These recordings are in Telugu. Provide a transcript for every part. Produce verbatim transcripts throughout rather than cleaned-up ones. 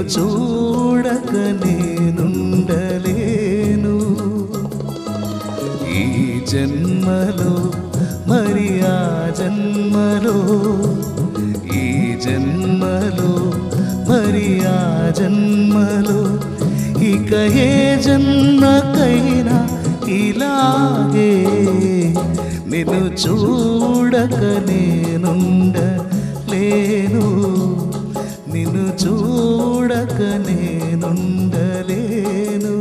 చూడక నేనుండలేను ఈ జన్మలో మరి ఆ జన్మలో ఈ జన్మలో మరి ఆ జన్మలో ఇక ఏ జన్మకైనా ఇలాగే నిన్ను చూడక నేనుండలేను నిన్ను చూడక నేనుండలేను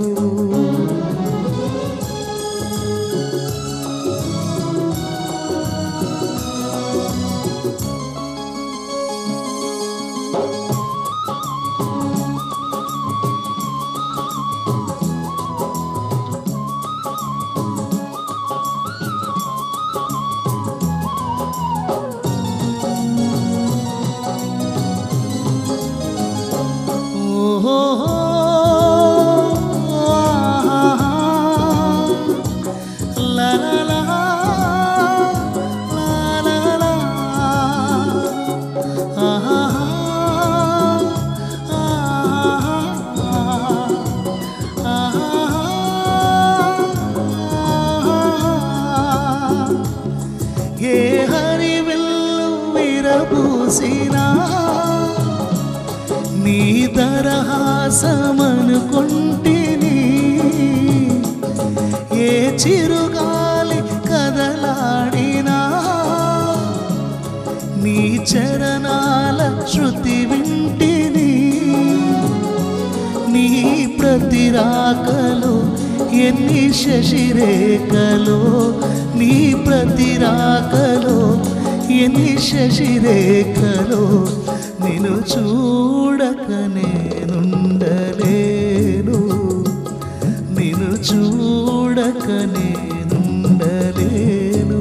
ఏ హరివిల్లు విరబూసినా నీ దరహాసమనుకుంటిని ఏ చిరుగాలి కదలాడినా నీ చరణాల శృతి వింటిని నీ ప్రతి రాకలో ఎన్ని శశిరేఖలో నీ ప్రతి రాకలో ఎన్ని శశిరేఖలో నిన్ను చూడక నేనుండలేను నిన్ను చూడక నేనుండలేను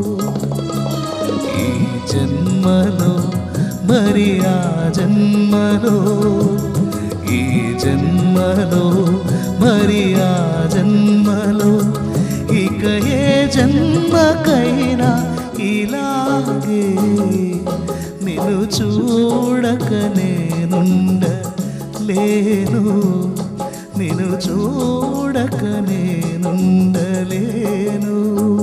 ఈ జన్మలో మరి ఆ జన్మలో ఈ జన్మలో మరి ఆ జన్మలో ఇక ఏ జన్మకైనా ఇలాగే నిన్ను చూడక నేనుండలేను నిన్ను చూడక నేనుండలేను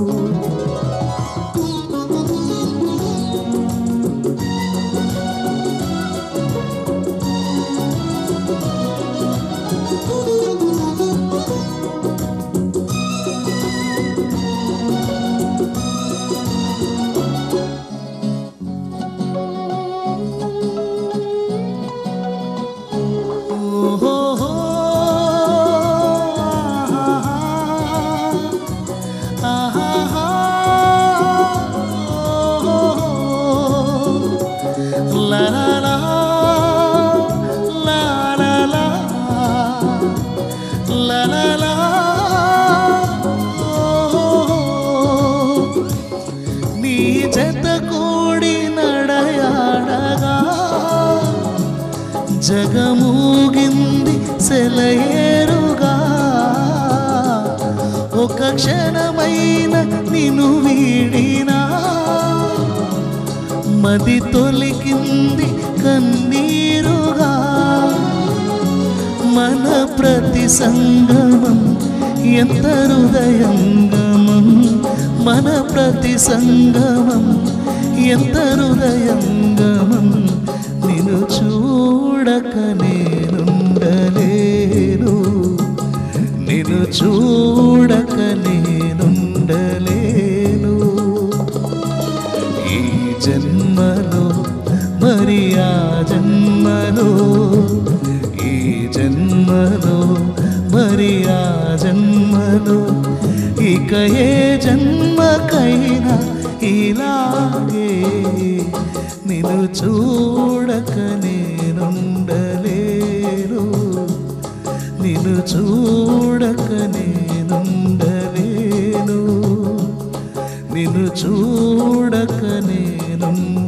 నీ జత కూడి నడయాడగా జగమూగింది సెలయేరుగా ఒక క్షణమైన నిన్ను వీడినా మది తొలికింది కన్నీరుగా మన ప్రతి సంగమం ఎంత హృదయంగమం మన ప్రతి సంగమం ఎంత హృదయంగమం నిన్ను చూడక నేనుండలేను నిన్ను చూడక నేనుండలేను ఈ జన్మలో మరి ఆ జన్మలో ఈ జన్మలో మరి ఆ జన్మలో ఇక ఏ జన్మకైనా ఇలాగే నిన్ను చూడక నేనుండలేను నిన్ను చూడక నేనుండలేను నిన్ను చూడక నేనుండలేను